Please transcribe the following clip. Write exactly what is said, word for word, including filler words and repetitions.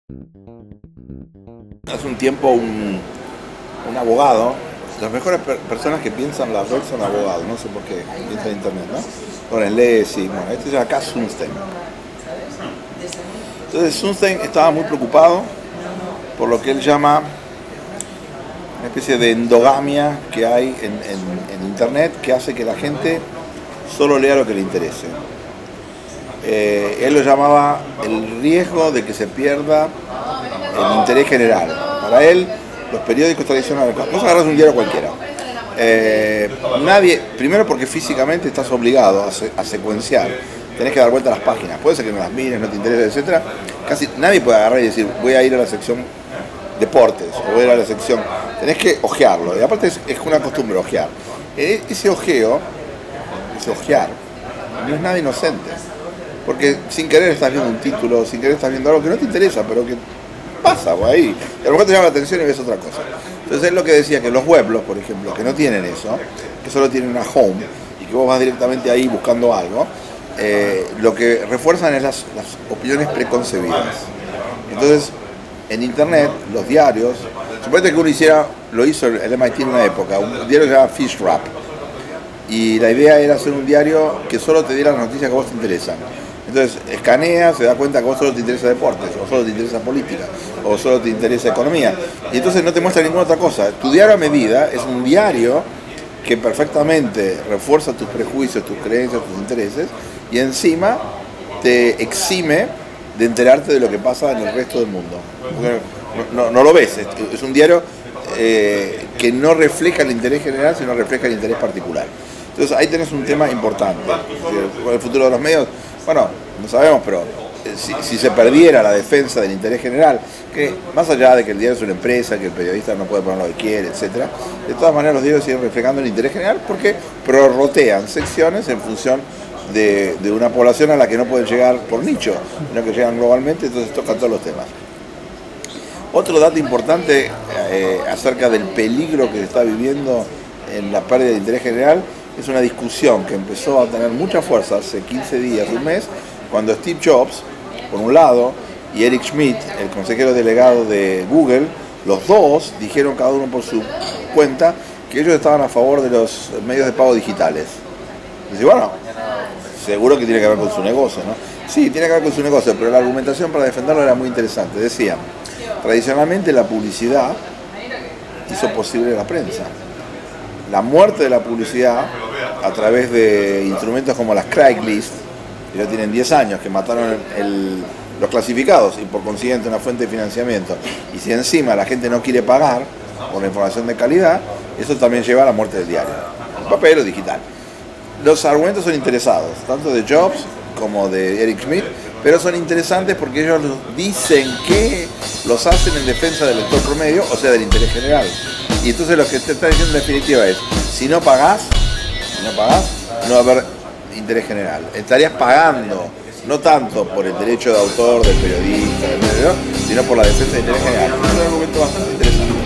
Hace un tiempo un, un abogado, las mejores per personas que piensan la red son abogados, no sé por qué, piensan en internet, ¿no? Ponen Lesi, bueno, este es acá Sunstein. Entonces Sunstein estaba muy preocupado por lo que él llama una especie de endogamia que hay en, en, en internet que hace que la gente solo lea lo que le interese. Eh, él lo llamaba el riesgo de que se pierda el interés general. Para él, los periódicos tradicionales, vos agarras un diario cualquiera, eh, nadie, primero porque físicamente estás obligado a, se, a secuenciar, tenés que dar vuelta a las páginas, puede ser que no las mires, no te interese, etcétera. Casi nadie puede agarrar y decir, voy a ir a la sección deportes, o voy a ir a la sección, tenés que ojearlo, y aparte es, es una costumbre ojear. Ese ojeo, ese ojear, no es nada inocente, porque sin querer estás viendo un título, sin querer estás viendo algo que no te interesa, pero que pasa por ahí, y a lo mejor te llama la atención y ves otra cosa. Entonces él lo que decía, que los weblogs, por ejemplo, que no tienen eso, que solo tienen una home, y que vos vas directamente ahí buscando algo, eh, lo que refuerzan es las, las opiniones preconcebidas. Entonces, en internet, los diarios, suponete que uno hiciera, lo hizo el M I T en una época, un diario que se llama Fish Wrap, y la idea era hacer un diario que solo te diera las noticias que a vos te interesan. Entonces escanea, se da cuenta que a vos solo te interesa deportes, o solo te interesa política, o solo te interesa economía, y entonces no te muestra ninguna otra cosa. Tu diario a medida es un diario que perfectamente refuerza tus prejuicios, tus creencias, tus intereses, y encima te exime de enterarte de lo que pasa en el resto del mundo. No, no, no lo ves, es, es un diario eh, que no refleja el interés general, sino refleja el interés particular. Entonces ahí tenés un tema importante. Con el futuro de los medios, bueno, no sabemos, pero si, si se perdiera la defensa del interés general, que más allá de que el diario es una empresa, que el periodista no puede poner lo que quiere, etcétera, de todas maneras los diarios siguen reflejando el interés general porque prorrotean secciones en función de, de una población a la que no pueden llegar por nicho, sino que llegan globalmente, entonces tocan todos los temas. Otro dato importante eh, acerca del peligro que se está viviendo en la pérdida de interés general es una discusión que empezó a tener mucha fuerza hace quince días, un mes, cuando Steve Jobs, por un lado, y Eric Schmidt, el consejero delegado de Google, los dos dijeron cada uno por su cuenta que ellos estaban a favor de los medios de pago digitales. Dice, bueno, seguro que tiene que ver con su negocio, ¿no? Sí, tiene que ver con su negocio, pero la argumentación para defenderlo era muy interesante. Decían, tradicionalmente la publicidad hizo posible la prensa. La muerte de la publicidad a través de instrumentos como las Craigslist, que ya tienen diez años, que mataron el, el, los clasificados y por consiguiente una fuente de financiamiento, y si encima la gente no quiere pagar por la información de calidad, eso también lleva a la muerte del diario, papel o digital. Los argumentos son interesados, tanto de Jobs como de Eric Schmidt, pero son interesantes porque ellos dicen que los hacen en defensa del lector promedio, o sea, del interés general. Y entonces lo que te está diciendo en definitiva es, si no pagás, si no pagás, no va a haber interés general. Estarías pagando, no tanto por el derecho de autor del periodista, del medio, sino por la defensa del interés general. Es un argumento bastante interesante.